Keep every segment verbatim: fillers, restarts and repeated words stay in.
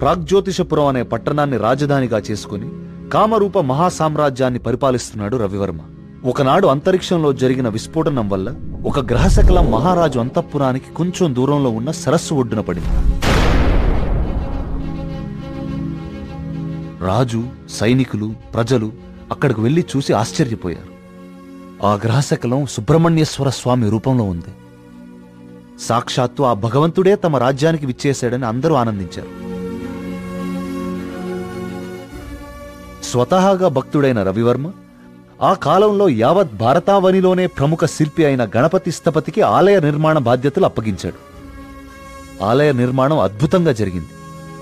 ప్రాగ్జ్యోతిషపురం అనే పట్టణాన్ని రాజధానిగా చేసుకుని కామరూప మహాసామ్రాజ్యాన్ని పరిపాలిస్తున్నాడు రవివర్మ. ఒకనాడు అంతరిక్షంలో జరిగిన విస్ఫోటనం వల్ల ఒక గ్రహశకలం మహారాజు అంతఃపురానికి కొంచెం దూరంలో ఉన్న సరస్సు ఒడ్డున పడింది. రాజు, సైనికులు, ప్రజలు అక్కడికి వెళ్లి చూసి ఆశ్చర్యపోయారు. ఆ గ్రహశకలం సుబ్రహ్మణ్యేశ్వర స్వామి రూపంలో ఉంది. సాక్షాత్తు ఆ భగవంతుడే తమ రాజ్యానికి విచ్చేశాడని అందరూ ఆనందించారు. స్వతహాగా భక్తుడైన రవివర్మ ఆ కాలంలో యావత్ భారతావనిలోనే ప్రముఖ శిల్పి అయిన గణపతి స్థపతికి ఆలయ నిర్మాణ బాధ్యతలు అప్పగించాడు. ఆలయ నిర్మాణం అద్భుతంగా జరిగింది.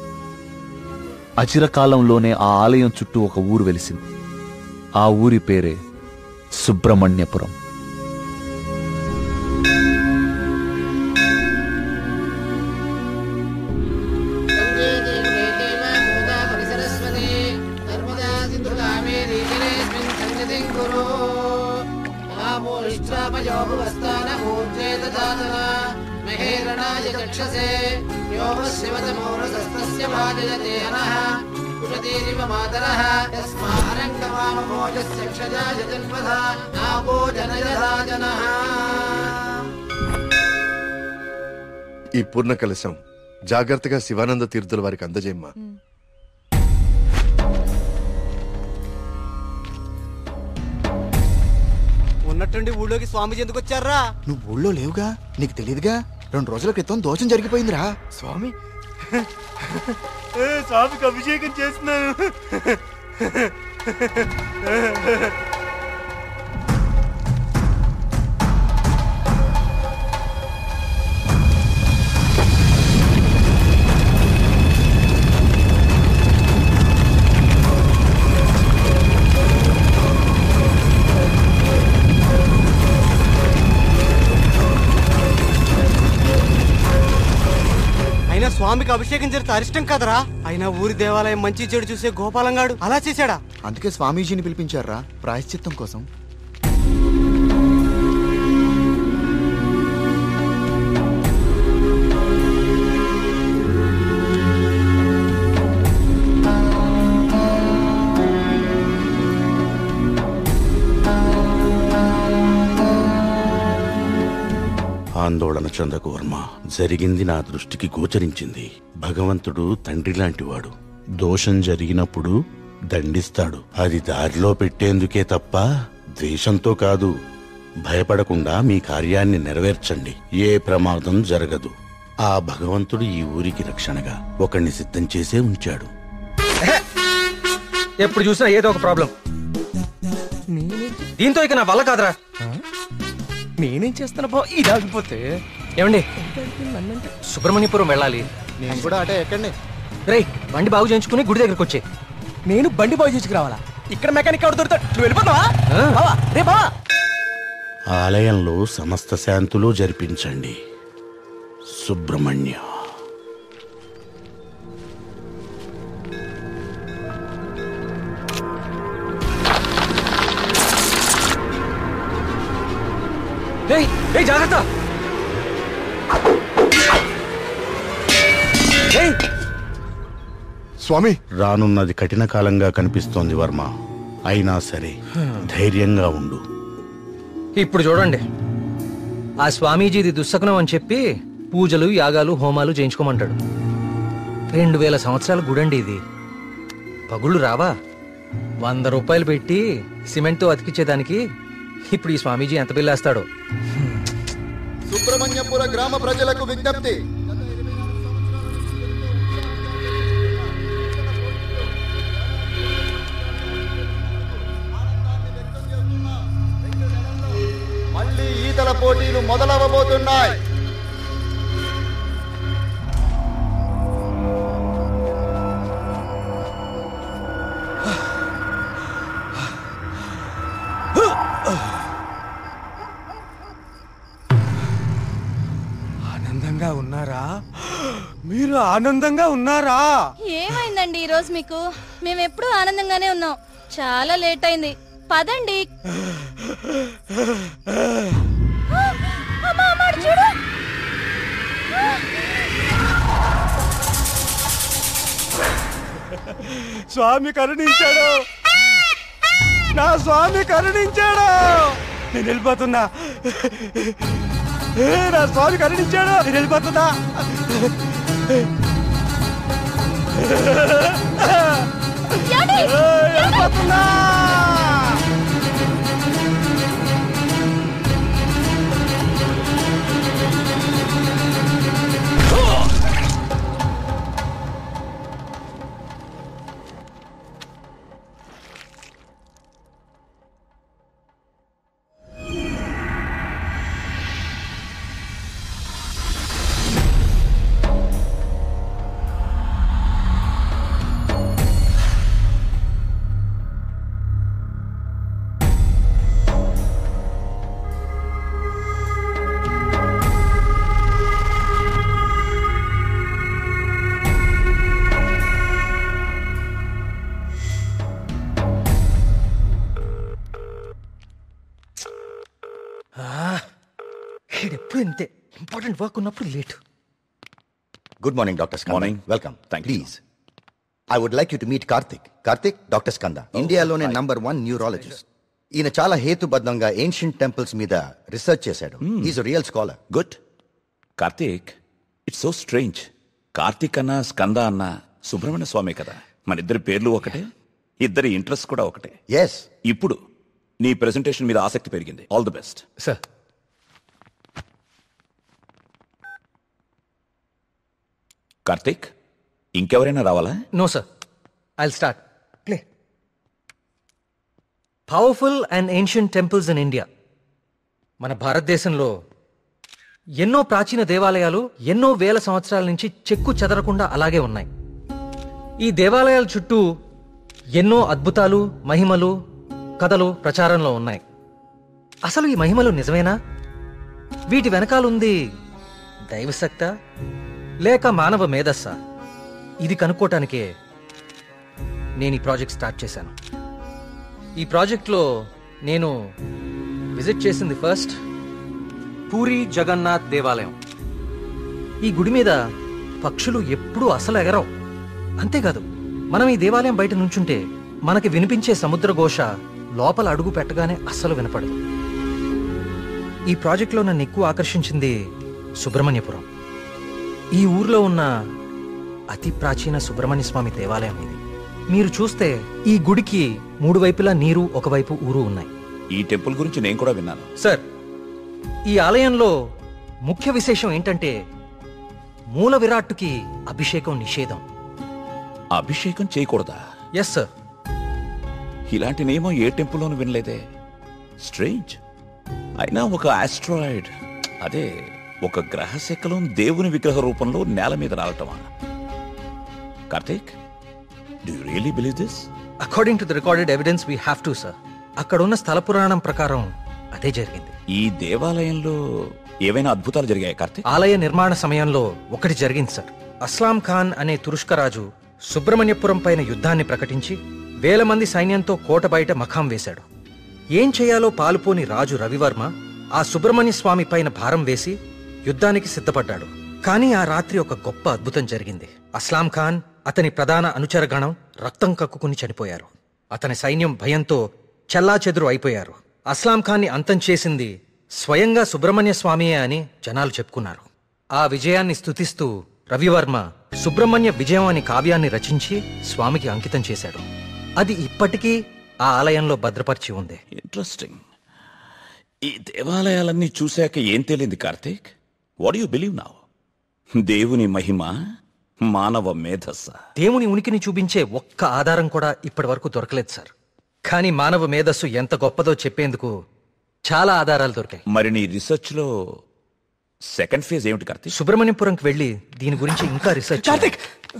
అచిరకాలంలోనే ఆ ఆలయం చుట్టూ ఒక ఊరు వెలిసింది. ఆ ఊరి పేరే సుబ్రహ్మణ్యపురం. ఈ పూర్ణ కలశం జాగ్రత్తగా శివానంద తీర్థుల వారికి అందజేయమ్మా. ఉన్నట్టుండి ఊళ్ళోకి స్వామీజీ ఎందుకు వచ్చారా? నువ్వు ఊళ్ళో లేవుగా, నీకు తెలియదుగా. రెండు రోజుల క్రితం దోషం జరిగిపోయిందిరా. స్వామి స్వామికి అభిషేకం చేస్తున్నాను. స్వామికి అభిషేకం జరిగితే అరిష్టం కదరా. అయినా ఊరి దేవాలయం మంచి చెడు చూసే గోపాలంగాడు అలా చేశాడా? అందుకే స్వామీజీని పిలిపించారా ప్రాయశ్చిత్తం కోసం. ఆందోళన చెందకు వర్మ. జరిగింది నా దృష్టికి గోచరించింది. భగవంతుడు తండ్రి లాంటివాడు. దోషం జరిగినప్పుడు దండిస్తాడు. అది దారిలో పెట్టేందుకే తప్ప ద్వేషంతో కాదు. భయపడకుండా మీ కార్యాన్ని నెరవేర్చండి. ఏ ప్రమాదం జరగదు. ఆ భగవంతుడు ఈ ఊరికి రక్షణగా ఒకణ్ణి సిద్ధం చేసే ఉంచాడు. ఎప్పుడు చూసినా ఏదో ఒక ప్రాబ్లం. దీంతో ఇక నా వల్ల కాదురా. నేనేం చేస్తున్నా బా ఇది ఆగిపోతే. ఏమండి, సుబ్రహ్మణ్యపురం వెళ్ళాలి. నేను కూడా అటే ఎక్కండి. రేయ్, బండి బాగు చేయించుకుని గుడి దగ్గరకు వచ్చే. నేను బండి బాగు చేసుకురావాలా? ఇక్కడ మెకానిక్ ఎవరు దొరుకుతాడు? నువ్వు వెళ్ళిపోతావా? రే బావా. ఆలయంలో సమస్త శాంతులు జరిపించండి. సుబ్రహ్మణ్య. జాగ్రత్త. స్వామి, రానున్నది కఠిన కాలంగా కనిపిస్తోంది వర్మ. అయినా సరే ధైర్యంగా ఉండు. ఇప్పుడు చూడండి, ఆ స్వామీజీది దుస్సకునం అని చెప్పి పూజలు, యాగాలు, హోమాలు చేయించుకోమంటాడు. రెండు వేల సంవత్సరాల గుడండి ఇది. పగుళ్ళు రావా? వంద రూపాయలు పెట్టి సిమెంట్తో అతికిచ్చేదానికి ఇప్పుడు ఈ స్వామీజీ ఎంత బిల్లేస్తాడో. సుబ్రహ్మణ్యపుర గ్రామ ప్రజలకు విజ్ఞప్తి. మళ్ళీ ఈతల పోటీలు మొదలవబోతున్నాయి. ఆనందంగా ఉన్నారా? మీరు ఆనందంగా ఉన్నారా? ఏమైందండి ఈరోజు మీకు? మేము ఎప్పుడూ ఆనందంగానే ఉన్నాం. చాలా లేట్ అయింది, పదండి. చూడు, స్వామి కరుణించాడు, నా స్వామి కరుణించాడు. నేను వెళ్ళిపోతున్నా, నా స్వామి కరుణించాడు, నేను వెళ్ళిపోతున్నా. వెళ్ళిపోతున్నా. ఎప్పుడు ఇంతే, ఇంపార్టెంట్ వర్క్ ఉన్నప్పుడు late. Good morning doctor Skanda. Morning. Welcome. Thank you. Please I would like you to meet Karthik. Karthik, doctor Skanda, ఇండియాలోనే నంబర్ వన్ న్యూరాలజిస్ట్. ఈయన చాలా హేతుబద్ధంగా ఏన్షియంట్ టెంపుల్స్ మీద రీసెర్చ్ చేశాడు. Is real scholar. Good. Karthik, it's so strange. Karthik అన్న స్కంద అన్న సుబ్రహ్మణ్య స్వామి కదా, మన ఇద్దరి పేర్లు ఒకటే, ఇద్దరి ఇంట్రెస్ట్ కూడా ఒకటే. ఎస్. ఇప్పుడు నీ ప్రెజెంటేషన్ మీద ఆసక్తి పెరిగింది. All the best sir. Karthik, ఇంకెవరైనా రావాలా? No sir, I'll start. Play. Powerful and ancient temples in India. మన భారతదేశంలో ఎన్నో ప్రాచీన దేవాలయాలు ఎన్నో వేల సంవత్సరాల నుంచి చెక్కు చెదరకుండా అలాగే ఉన్నాయి. ఈ దేవాలయాల చుట్టూ ఎన్నో అద్భుతాలు, మహిమలు, కథలు ప్రచారంలో ఉన్నాయి. అసలు ఈ మహిమలు నిజమేనా? వీటి వెనకాలుంది దైవశక్త లేక మానవ మేధస్సా? ఇది కనుక్కోటానికే నేను ఈ ప్రాజెక్ట్ స్టార్ట్ చేశాను. ఈ ప్రాజెక్ట్లో నేను విజిట్ చేసింది ఫస్ట్ పూరి జగన్నాథ్ దేవాలయం. ఈ గుడి మీద పక్షులు ఎప్పుడూ అసలు ఎగరవు. అంతేకాదు, మనం ఈ దేవాలయం బయట నుంచుంటే మనకి వినిపించే సముద్ర ఘోష లోపల అడుగు పెట్టగానే అస్సలు వినపడదు. ఈ ప్రాజెక్ట్లో నన్ను ఎక్కువ ఆకర్షించింది సుబ్రహ్మణ్యపురం. ఈ ఊర్లో ఉన్న అతి ప్రాచీన సుబ్రహ్మణ్య స్వామి దేవాలయం ఇది. మీరు చూస్తే ఈ గుడికి మూడు వైపులా నీరు, ఒకవైపు ఊరు ఉన్నాయి. ఈ టెంపుల్ గురించి నేను కూడా విన్నాను సార్. ఈ ఆలయంలో ముఖ్య విశేషం ఏంటంటే మూల విరాట్టుకి అభిషేకం నిషేధం. అభిషేకం చేయకూడదా? Yes sir. ఇలాంటి నియమం ఏ టెంపుల్లోనూ వినలేదే. స్ట్రేంజ్. అయినా ఒక ఆస్ట్రాయిడ్, అదే ఒక గ్రహ శకలం దేవుని విగ్రహ రూపంలో నేల మీద రావటమా? Karthik, do you really believe this? According to the recorded evidence we have to sir. అక్కడున్న స్థల పురాణం ప్రకారం అదే జరిగింది. ఈ దేవాలయంలో ఏవైనా అద్భుతాలు జరిగాయి కార్తీక్? ఆలయ నిర్మాణ సమయంలో ఒకటి జరిగింది సార్. అస్లాం ఖాన్ అనే తురుష్క రాజు సుబ్రహ్మణ్యపురం పైన యుద్ధాన్ని ప్రకటించి వేల మంది సైన్యంతో కోట బయట మఖాం వేశాడు. ఏం చేయాలో పాలుపోని రాజు రవివర్మ ఆ సుబ్రహ్మణ్య స్వామి పైన భారం వేసి యుద్ధానికి సిద్ధపడ్డాడు. కానీ ఆ రాత్రి ఒక గొప్ప అద్భుతం జరిగింది. అస్లాం ఖాన్, అతని ప్రధాన అనుచరగణం రక్తం కక్కుకుని చనిపోయారు. అతని సైన్యం భయంతో చెల్లాచెదురు అయిపోయారు. అస్లాం ఖాన్ని అంతం చేసింది స్వయంగా సుబ్రహ్మణ్య స్వామియే అని జనాలు చెప్పుకున్నారు. ఆ విజయాన్ని స్తుతిస్తూ రవివర్మ సుబ్రహ్మణ్య విజయం అని కావ్యాన్ని రచించి స్వామికి అంకితం చేశాడు. అది ఇప్పటికీ ఆ ఆలయంలో భద్రపరిచి ఉంది. ఇంట్రెస్టింగ్. ఈ దేవాలయాలన్నీ చూశాక ఏం తేలింది Karthik? What you believe now? దేవుని మహిమ, మానవ మేధస్స? దేవుని ఉనికిని చూపించే ఒక్క ఆధారం కూడా ఇప్పటి వరకు దొరకలేదు సార్. కానీ మానవ మేధస్సు ఎంత గొప్పదో చెప్పేందుకు చాలా ఆధారాలు దొరికాయి. మరి నీ రీసెర్చ్ లో సెకండ్ ఫేజ్ ఏమిటి కార్తీక్? సుబ్రహ్మణ్యపురంకి వెళ్లి దీని గురించి ఇంకా రీసెర్చ్. కార్తీక్,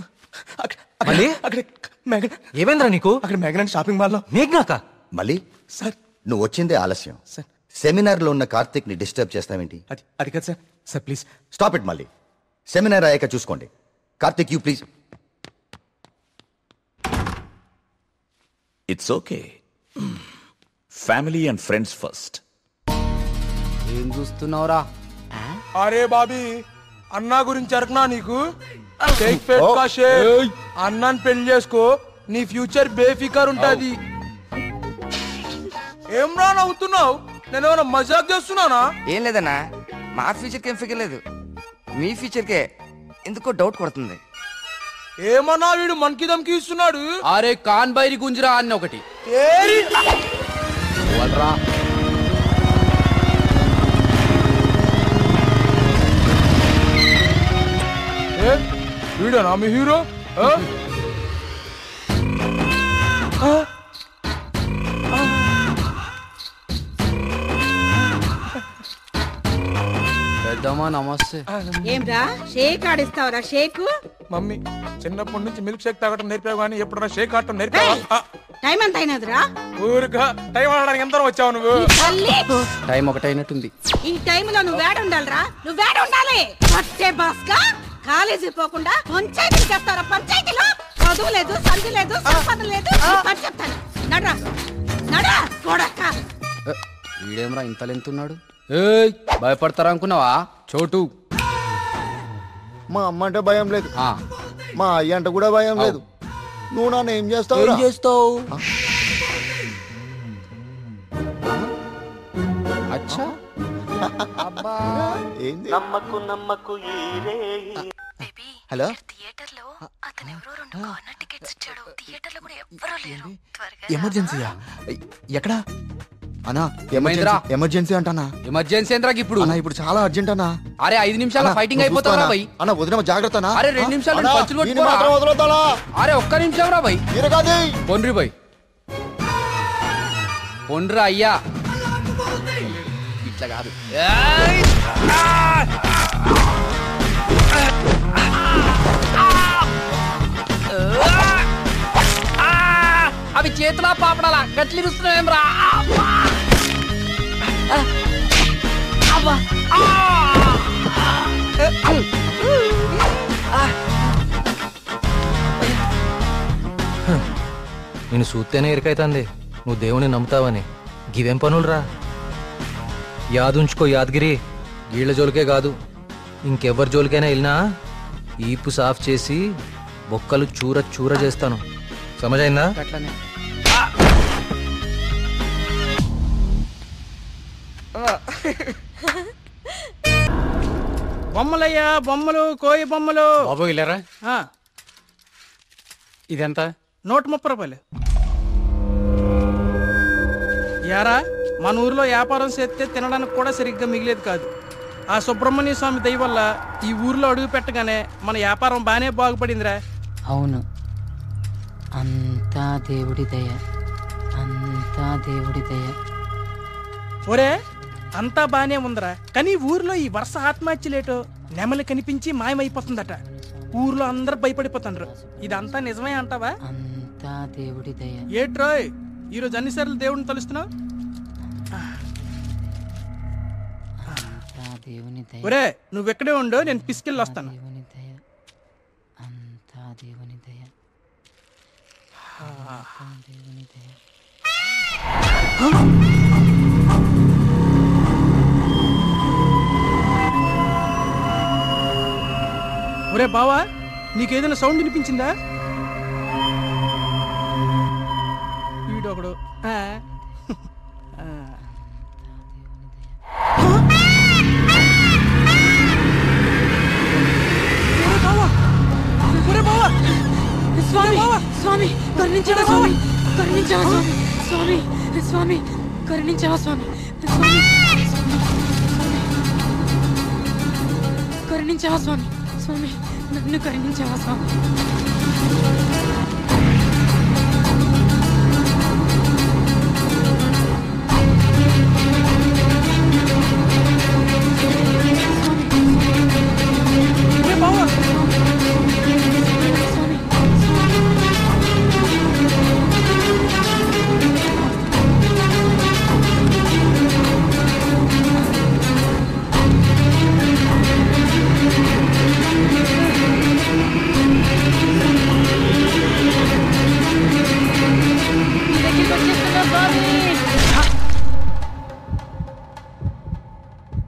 ఏమైందిరా నీకు? అక్కడ మేఘనా షాపింగ్ మాల్ లో. మేఘనాక? మళ్ళీ సార్, నువ్వు వచ్చిందే ఆలస్యం. సార్, సెమినార్ లో ఉన్న కార్తిక్ ని డిస్టర్బ్ చేస్తావేంటి? అది అది కదా sir. Sir please stop it. మళ్ళీ సెమినార్ అయ్యాక చూసుకోండి. Karthik, you please. It's okay. Family and friends first. ఏం చూస్తున్నావురా? అరే బాబీ, అన్నా గురించి అరకనా నీకు? షేక్ ఫేట్ కా షేక్. అన్నాన్ని పెళ్లి చేసుకో, నీ ఫ్యూచర్ బేఫికర్ ఉంటది. ఏం రా నవ్వుతున్నావు? నేను ఏమైనా మజాక్ చేస్తున్నానా? ఏం లేదన్నా, మా ఫ్యూచర్కి ఏం ఫిగర్ లేదు, మీ ఫ్యూచర్కే ఎందుకో డౌట్ కొడుతుంది. ఏమన్నా వీడు మనకి దమ్కి ఇస్తున్నాడు. అరే కాన్ బైరి గుంజరా అన్న ఒకటి వీడనా మీ హీరో? పెద్దమ్మా నమస్తే. ఏంరా షేక్ ఆడిస్తావరా? షేక్ మమ్మీ చిన్నప్పటి నుంచి మిల్క్ షేక్ తాగటం నేర్పావు కానీ ఎప్పుడన్నా షేక్ ఆడటం నేర్పావా? టైం ఎంత అయినదిరా? ఊరుగా టైం ఆడడానికి ఎంత వచ్చావు నువ్వు? టైం ఒకటైనట్టుంది. ఈ టైంలో నువ్వు వేడ ఉండాలిరా, నువ్వు వేడ ఉండాలి. పట్టే బాస్కా కాలేజీ పోకుండా పంచాయతీ చేస్తారా? పంచాయతీలో చదువు లేదు, సంధి లేదు, సంపద లేదు. పని చెప్తాను, నడరా నడరా కొడక్క. వీడేమరా ఇంత లెంతున్నాడు? ఏయ్ భయపడతారా అనుకున్నావా చోటు? మా అమ్మ అంటే భయం లేదు, మా అయ్య అంటే కూడా భయం లేదు. నువ్వు నన్ను ఏం చేస్తావు? ఏం చేస్తావు? అచ్చా నమ్మకు నమ్మకు హలో ఎమర్జెన్సీయా? ఎక్కడా అన్నా? ఎమర్జెన్సీ అంటానా? ఎమర్జెన్సీ ఏంద్రా ఇప్పుడు? అన్నా ఇప్పుడు చాలా అర్జెంట్ అన్నా. అరే ఐదు నిమిషాల ఫైటింగ్ అయిపోతారా భయ్? అన్న వదిన జాగ్రత్త. అరే రెండు నిమిషాలు. అరే ఒక్క నిమిషం రా భయ్. పొండ్రి భయ్, పొండ్రా అయ్యా, ఇట్లా కాదు. అవి చేతులా పాపడాలా గట్లి రుస్తున్నాం రా. నేను చూస్తేనే ఎరికైతుంది నువ్వు దేవుని నమ్ముతావని. గివేం పనులురా? యాదుంచుకో యాదగిరి, వీళ్ళ జోలికే కాదు ఇంకెవ్వరి జోలికైనా వెళ్ళినా ఈపు సాఫ్ చేసి బొక్కలు చూర చూర చేస్తాను. సమజైందా? అట్లనే. బొమ్మలయ్యా బొమ్మలు, కోయి బొమ్మలు. బాబు ఇల్లరా? ఇదెంత? నూట ముప్పై రూపాయలు. యారా మన ఊర్లో వ్యాపారం చేస్తే తినడానికి కూడా సరిగ్గా మిగిలేదు కాదు. ఆ సుబ్రహ్మణ్య స్వామి దయ వల్ల ఈ ఊర్లో అడుగు పెట్టగానే మన వ్యాపారం బానే బాగుపడిందిరా. అవును, అంతా దేవుడి దయ, అంతా దేవుడి దయ. ఒరే అంతా బానే ఉందిరా, కానీ ఊర్లో ఈ వరుస ఆత్మహత్యలేటో నెమలి కనిపించి మాయమైపోతుందట. ఊర్లో అందరు భయపడిపోతుండ్రు. ఇదంతా నిజమే అంటావా? అంతా దేవుడి దయ. ఏట్రోయ్ ఈరోజు అన్నిసార్లు దేవుడిని తలుస్తున్నావు? దేవుని దయ. ఒరే నువ్వెక్కడే ఉండు, నేను పిసికెళ్ళి వస్తాను. దేవుని దయ, అంతా దేవుని దయ, దేవుని దయ. ఒరే బావా, నీకేదైనా సౌండ్ వినిపించిందా? వీడొకడు స్వామి స్వామి కరుణించవా స్వామి, కరుణించవా స్వామి, స్వామి స్వామి కరుణించవా స్వామి, స్వామి కరుణించవా స్వామి, స్వామి నన్ను కరుణించవా స్వామి.